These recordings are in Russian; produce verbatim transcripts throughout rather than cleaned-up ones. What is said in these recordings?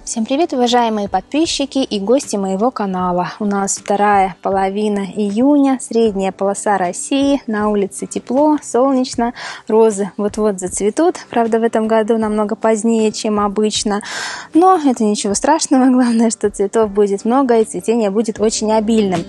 Всем привет, уважаемые подписчики и гости моего канала. У нас вторая половина июня, средняя полоса России, на улице тепло, солнечно, розы вот-вот зацветут. Правда, в этом году намного позднее, чем обычно, но это ничего страшного, главное, что цветов будет много и цветение будет очень обильным.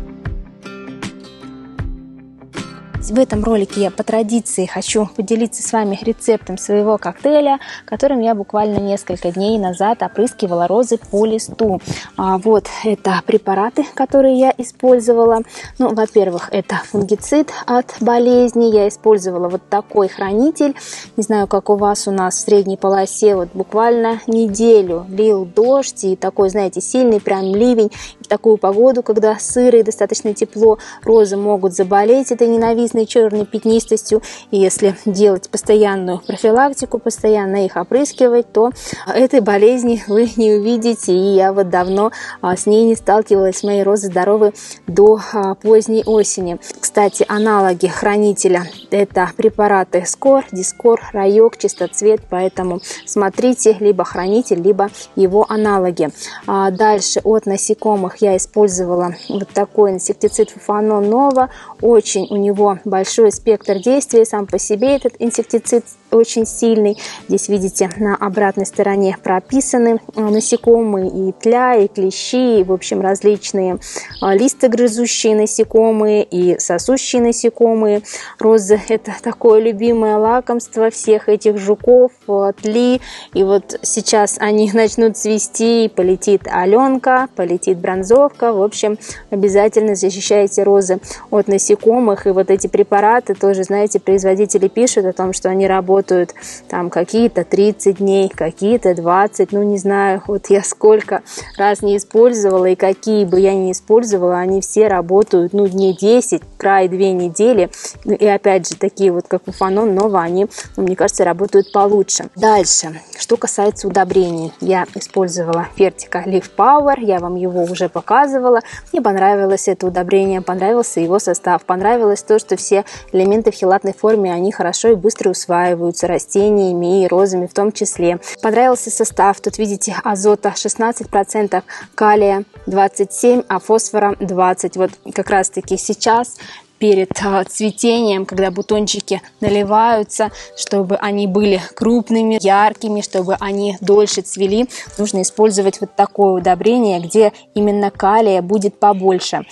В этом ролике я по традиции хочу поделиться с вами рецептом своего коктейля, которым я буквально несколько дней назад опрыскивала розы по листу. А вот это препараты, которые я использовала. Ну, во-первых, это фунгицид от болезни. Я использовала вот такой хранитель. Не знаю, как у вас, у нас в средней полосе вот буквально неделю лил дождь и такой, знаете, сильный прям ливень. В такую погоду, когда сыро и достаточно тепло, розы могут заболеть этой ненавистной черной пятнистостью. И если делать постоянную профилактику, постоянно их опрыскивать, то этой болезни вы не увидите. И я вот давно с ней не сталкивалась. Мои розы здоровы до поздней осени. Кстати, аналоги хранителя — это препараты Скор, Дискор, Райок, Чистоцвет. Поэтому смотрите либо хранитель, либо его аналоги. Дальше от насекомых я использовала вот такой инсектицид Фуфанон Нова. Очень у него большой спектр действия. Сам по себе этот инсектицид очень сильный. Здесь, видите, на обратной стороне прописаны насекомые, и тля, и клещи, и, в общем, различные листогрызущие насекомые и сосущие насекомые. Розы — это такое любимое лакомство всех этих жуков, тли. И вот сейчас они начнут цвести, и полетит аленка, полетит бронзовка. В общем, обязательно защищайте розы от насекомых. И вот эти препараты тоже, знаете, производители пишут о том, что они работают там какие-то тридцать дней, какие-то двадцать, ну не знаю, вот я сколько раз не использовала, и какие бы я ни использовала, они все работают, ну, дней десять, край две недели. И опять же, такие вот, как Фуфанон Нова, они, ну, мне кажется, работают получше. Дальше, что касается удобрений. Я использовала Fertica Leaf Power, я вам его уже показывала. Мне понравилось это удобрение, понравился его состав, понравилось то, что все элементы в хелатной форме, они хорошо и быстро усваиваются растениями и розами в том числе. Понравился состав. Тут видите, азота шестнадцать процентов, калия двадцать семь процентов, а фосфора двадцать процентов. Вот как раз таки сейчас, перед цветением, когда бутончики наливаются, чтобы они были крупными, яркими, чтобы они дольше цвели, нужно использовать вот такое удобрение, где именно калия будет побольше.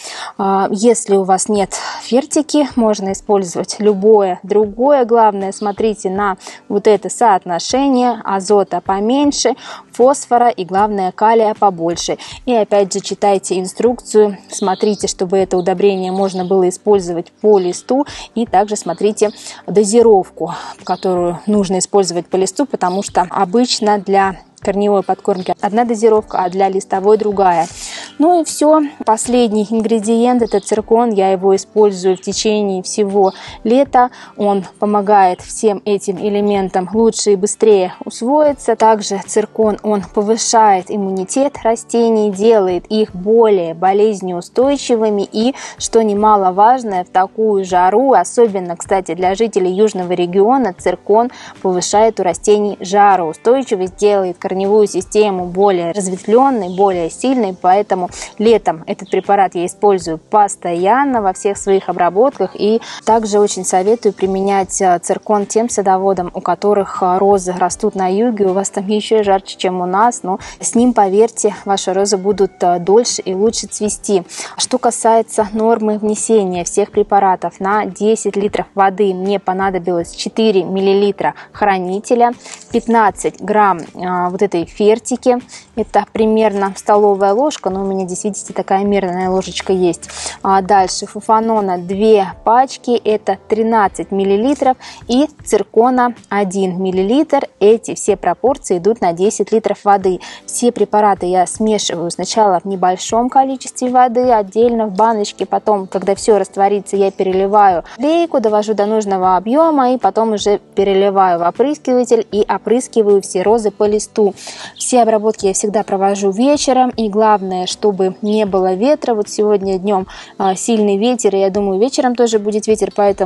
Если у вас нет фертики, можно использовать любое другое. Главное, смотрите на вот это соотношение: азота поменьше, фосфора и, главное, калия побольше. И опять же, читайте инструкцию, смотрите, чтобы это удобрение можно было использовать по листу, и также смотрите дозировку, которую нужно использовать по листу, потому что обычно для корневой подкормки одна дозировка, а для листовой другая. Ну и все. Последний ингредиент — это циркон. Я его использую в течение всего лета. Он помогает всем этим элементам лучше и быстрее усвоиться. Также циркон, он повышает иммунитет растений, делает их более болезнеустойчивыми. И, что немаловажно, в такую жару, особенно, кстати, для жителей южного региона, циркон повышает у растений жароустойчивость, делает корневую систему более разветвленной, более сильной. Поэтому летом этот препарат я использую постоянно во всех своих обработках. И также очень советую применять циркон тем садоводам, у которых розы растут на юге. У вас там еще жарче, чем у нас, но с ним, поверьте, ваши розы будут дольше и лучше цвести. Что касается нормы внесения всех препаратов, на десять литров воды мне понадобилось четыре миллилитра хранителя, пятнадцать грамм вот этой фертики. Это примерно столовая ложка, но у меня здесь, видите, такая мерная ложечка есть. А дальше Фуфанона две пачки, это тринадцать миллилитров, и циркона один миллилитр. Эти все пропорции идут на десять литров воды. Все препараты я смешиваю сначала в небольшом количестве воды, отдельно в баночке. Потом, когда все растворится, я переливаю в лейку, довожу до нужного объема, и потом уже переливаю в опрыскиватель и опрыскиваю все розы по листу. Все обработки я всегда провожу вечером, и главное, чтобы не было ветра. Вот сегодня днем сильный ветер, и я думаю, вечером тоже будет ветер, поэтому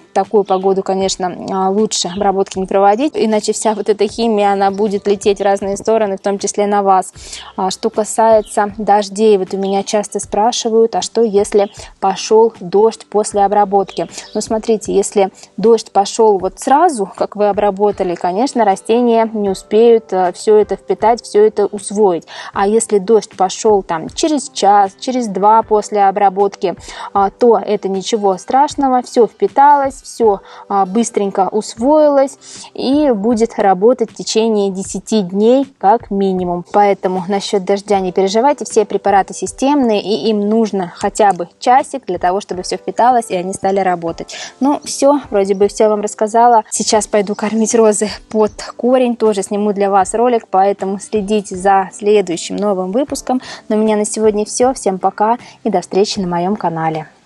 такую погоду, конечно, лучше обработки не проводить, иначе вся вот эта химия, она будет лететь в разные стороны, в том числе на вас. Что касается дождей, вот у меня часто спрашивают, а что если пошел дождь после обработки? Ну, смотрите, если дождь пошел вот сразу, как вы обработали, конечно, растения не успеют все это впитать, все это усвоить. А если дождь пошел там через час, через два после обработки, то это ничего страшного, все впиталось, все быстренько усвоилось и будет работать в течение десяти дней как минимум. Поэтому насчет дождя не переживайте, все препараты системные, и им нужно хотя бы часик для того, чтобы все впиталось и они стали работать. Ну, все, вроде бы все вам рассказала. Сейчас пойду кормить розы под корень, тоже сниму для вас ролик, поэтому следите за следующим новым выпуском. Но у меня на сегодня все. Всем пока и до встречи на моем канале.